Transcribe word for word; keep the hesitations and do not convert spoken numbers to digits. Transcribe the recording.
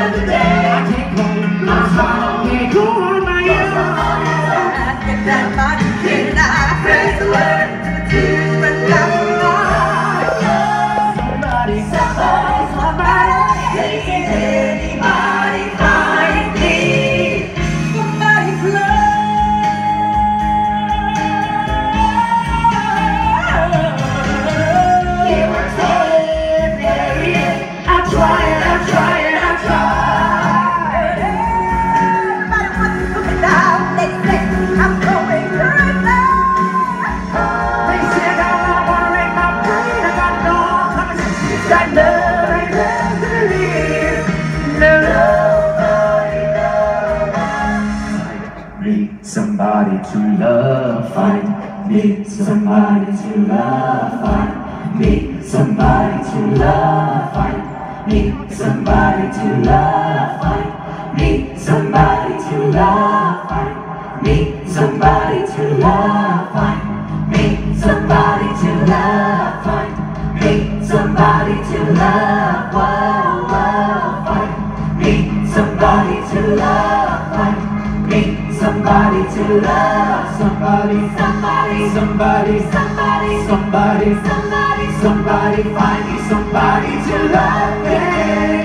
another day. I can't go, I'm sorry, can't go on my own. I get that body, can I praise the word to the tears, but not somebody, somebody, somebody, can anybody find me? Somebody's love. It works every day. I try and I try and I try. Everybody wants to put me down. They say I'm going crazy. They say I got wanna make my brain. I got no coming. Got love ain't left to live. Nobody, nobody. Need somebody to love. Find need somebody to love. Find need somebody to love. Find need somebody to love. Find need somebody to love. Find need somebody to love. Find need somebody to love. Find need somebody to love. Whoa, whoa. Find need somebody to love. Find need somebody to love. Somebody, somebody, somebody, somebody, somebody, somebody, somebody. Find me somebody to love. Yeah.